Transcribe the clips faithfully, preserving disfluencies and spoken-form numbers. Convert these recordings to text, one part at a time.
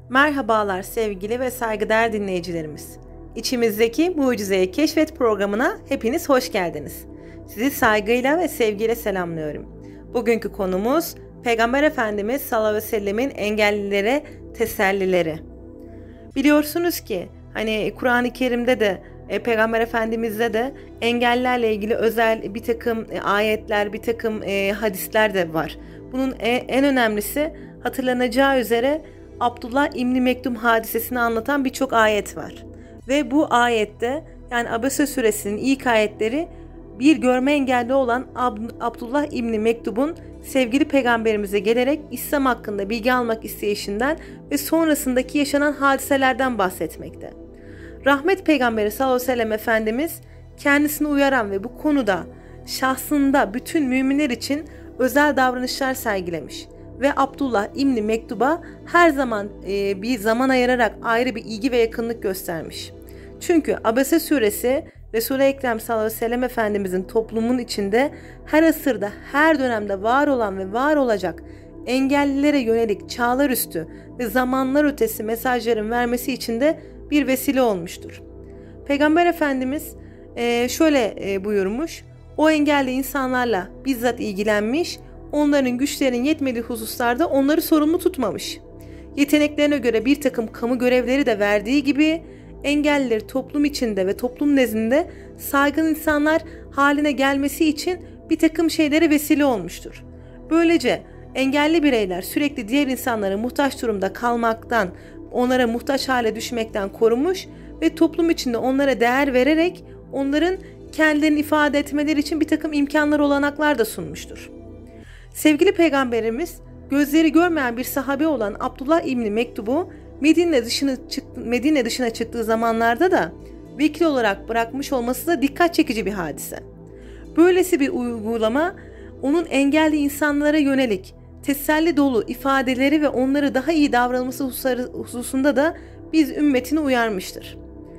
Merhabalar sevgili ve saygıdeğer dinleyicilerimiz. İçimizdeki Mucizeyi Keşfet programına hepiniz hoş geldiniz. Sizi saygıyla ve sevgiyle selamlıyorum. Bugünkü konumuz Peygamber Efendimiz sallallahu aleyhi ve sellemin engellilere tesellileri. Biliyorsunuz ki hani Kur'an-ı Kerim'de de e, Peygamber Efendimiz'de de engellerle ilgili özel bir takım e, ayetler, bir takım e, hadisler de var. Bunun e, en önemlisi hatırlanacağı üzere Abdullah İbni Mektum hadisesini anlatan birçok ayet var. Ve bu ayette yani Abese suresinin ilk ayetleri bir görme engelli olan Ab- Abdullah İbni Mektub'un sevgili peygamberimize gelerek İslam hakkında bilgi almak isteyişinden ve sonrasındaki yaşanan hadiselerden bahsetmekte. Rahmet Peygamberi sallallahu aleyhi ve sellem Efendimiz kendisini uyaran ve bu konuda şahsında bütün müminler için özel davranışlar sergilemiş ve Abdullah İbni Mektub'a her zaman e, bir zaman ayırarak ayrı bir ilgi ve yakınlık göstermiş. Çünkü Abese suresi Resul-i Ekrem sallallahu aleyhi ve sellem Efendimizin toplumun içinde her asırda, her dönemde var olan ve var olacak engellilere yönelik çağlar üstü ve zamanlar ötesi mesajların vermesi için de bir vesile olmuştur. Peygamber Efendimiz e, şöyle e, buyurmuş, o engelli insanlarla bizzat ilgilenmiş, onların güçlerinin yetmediği hususlarda onları sorumlu tutmamış. Yeteneklerine göre bir takım kamu görevleri de verdiği gibi engellileri toplum içinde ve toplum nezdinde saygın insanlar haline gelmesi için bir takım şeylere vesile olmuştur. Böylece engelli bireyler sürekli diğer insanlara muhtaç durumda kalmaktan, onlara muhtaç hale düşmekten korumuş ve toplum içinde onlara değer vererek onların kendilerini ifade etmeleri için bir takım imkanlar, olanaklar da sunmuştur. Sevgili Peygamberimiz gözleri görmeyen bir sahabe olan Abdullah İbni Mektub'u Medine dışına, çıktı, Medine dışına çıktığı zamanlarda da vekil olarak bırakmış olması da dikkat çekici bir hadise. Böylesi bir uygulama onun engelli insanlara yönelik teselli dolu ifadeleri ve onları daha iyi davranılması hususunda da biz ümmetini uyarmıştır.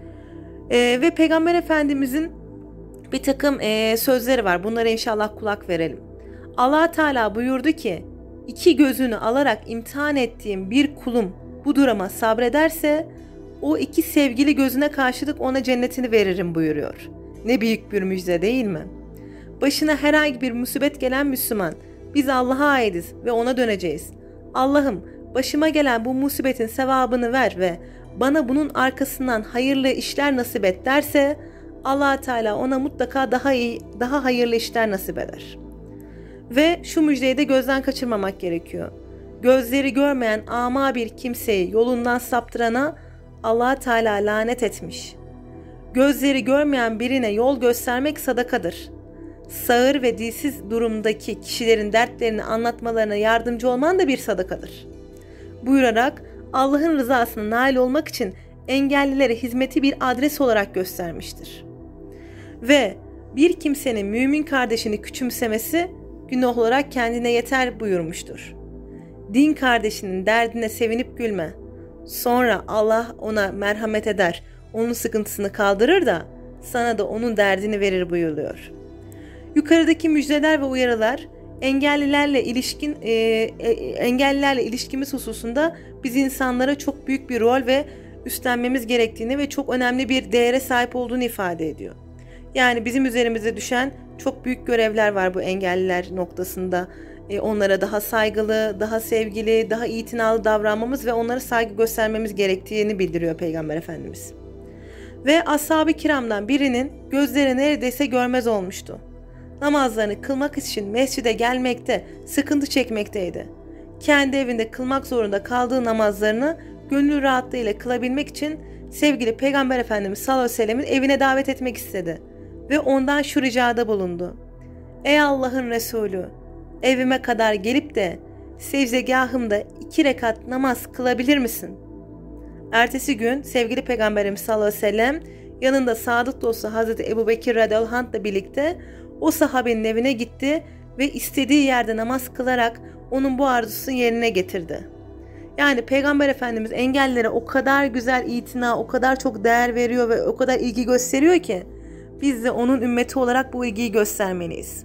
Ee, ve Peygamber Efendimizin bir takım e, sözleri var. Bunlara inşallah kulak verelim. Allah Teala buyurdu ki, iki gözünü alarak imtihan ettiğim bir kulum bu duruma sabrederse o iki sevgili gözüne karşılık ona cennetini veririm buyuruyor. Ne büyük bir müjde değil mi? Başına herhangi bir musibet gelen Müslüman, biz Allah'a aitiz ve ona döneceğiz. Allah'ım başıma gelen bu musibetin sevabını ver ve bana bunun arkasından hayırlı işler nasip et derse Allah Teala ona mutlaka daha iyi, daha hayırlı işler nasip eder. Ve şu müjdeyi de gözden kaçırmamak gerekiyor. Gözleri görmeyen ama bir kimseyi yolundan saptırana Allah Teala lanet etmiş. Gözleri görmeyen birine yol göstermek sadakadır. Sağır ve dilsiz durumdaki kişilerin dertlerini anlatmalarına yardımcı olman da bir sadakadır. Buyurarak Allah'ın rızasına nail olmak için engellilere hizmeti bir adres olarak göstermiştir. Ve bir kimsenin mümin kardeşini küçümsemesi günah olarak kendine yeter buyurmuştur. Din kardeşinin derdine sevinip gülme. Sonra Allah ona merhamet eder, onun sıkıntısını kaldırır da sana da onun derdini verir buyuruyor. Yukarıdaki müjdeler ve uyarılar engellilerle ilişkin e, e, engellilerle ilişkimiz hususunda biz insanlara çok büyük bir rol ve üstlenmemiz gerektiğini ve çok önemli bir değere sahip olduğunu ifade ediyor. Yani bizim üzerimize düşen çok büyük görevler var bu engelliler noktasında. E, onlara daha saygılı, daha sevgili, daha itinalı davranmamız ve onlara saygı göstermemiz gerektiğini bildiriyor Peygamber Efendimiz. Ve ashab-ı kiramdan birinin gözleri neredeyse görmez olmuştu. Namazlarını kılmak için mescide gelmekte, sıkıntı çekmekteydi. Kendi evinde kılmak zorunda kaldığı namazlarını gönül rahatlığıyla kılabilmek için sevgili Peygamber Efendimiz sallallahu aleyhi ve sellemin evine davet etmek istedi. Ve ondan şu ricada bulundu. Ey Allah'ın Resulü, evime kadar gelip de secdegahımda iki rekat namaz kılabilir misin? Ertesi gün sevgili Peygamberimiz sallallahu aleyhi ve sellem yanında sadık dostu Hazreti Ebu Bekir radıyallahu anh'la birlikte o sahabenin evine gitti ve istediği yerde namaz kılarak onun bu arzusunu yerine getirdi. Yani Peygamber Efendimiz engellilere o kadar güzel itina, o kadar çok değer veriyor ve o kadar ilgi gösteriyor ki biz de onun ümmeti olarak bu ilgiyi göstermeliyiz.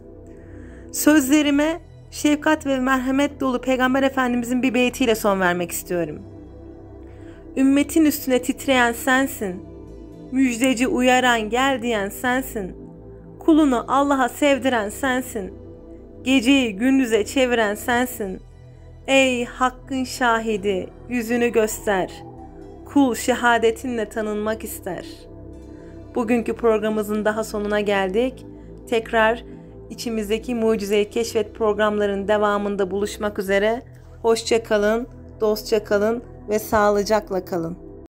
Sözlerime şefkat ve merhamet dolu Peygamber Efendimizin bir beytiyle son vermek istiyorum. Ümmetin üstüne titreyen sensin. Müjdeci uyaran gel diyen sensin. Kulunu Allah'a sevdiren sensin. Geceyi gündüze çeviren sensin. Ey hakkın şahidi, yüzünü göster. Kul şehadetinle tanınmak ister. Bugünkü programımızın daha sonuna geldik. Tekrar içimizdeki mucizeyi keşfet programlarının devamında buluşmak üzere. Hoşça kalın, dostça kalın ve sağlıcakla kalın.